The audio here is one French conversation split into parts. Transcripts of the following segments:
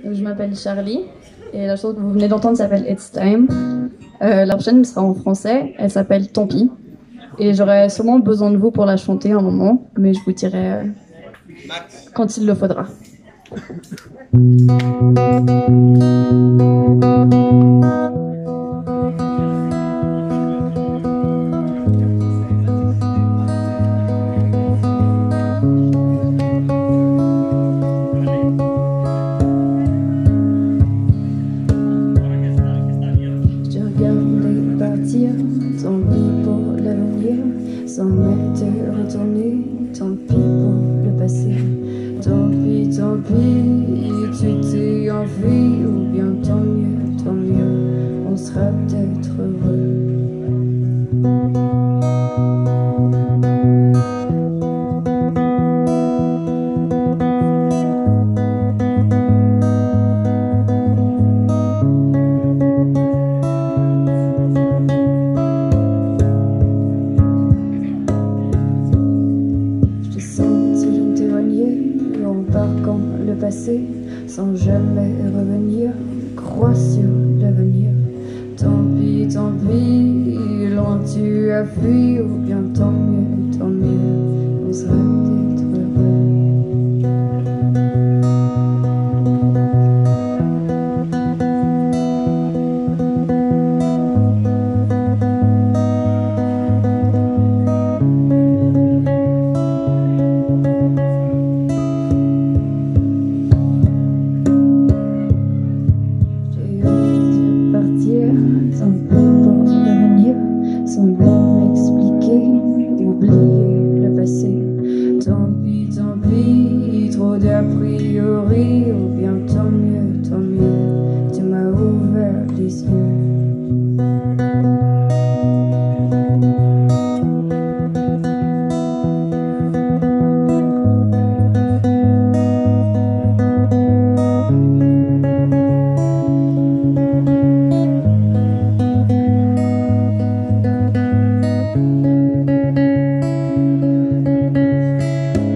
Je m'appelle Charlie et la chanson que vous venez d'entendre s'appelle It's Time. La prochaine sera en français, elle s'appelle Tant pis. Et j'aurai sûrement besoin de vous pour la chanter un moment, mais je vous dirai quand il le faudra. Je regardais partir, tant pis pour l'avenir, sans m'être retourné, tant pis pour le passé. Tant pis, tu t'es enfui, ou bien tant mieux, on sera peut-être heureux. Je senti t'éloigner en parquant le passé, sans jamais revenir, crois sur l'avenir. Tant pis, loin tu as fui, ou bien tant mieux, on sera peut-être heureux. Tant pis pour l'avenir, sans même m'expliquer, oublier le passé. Tant pis, trop d'a priori, ou bien tant mieux, tu m'as ouvert les yeux.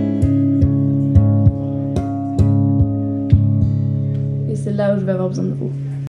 Et c'est là où je vais avoir besoin de vous.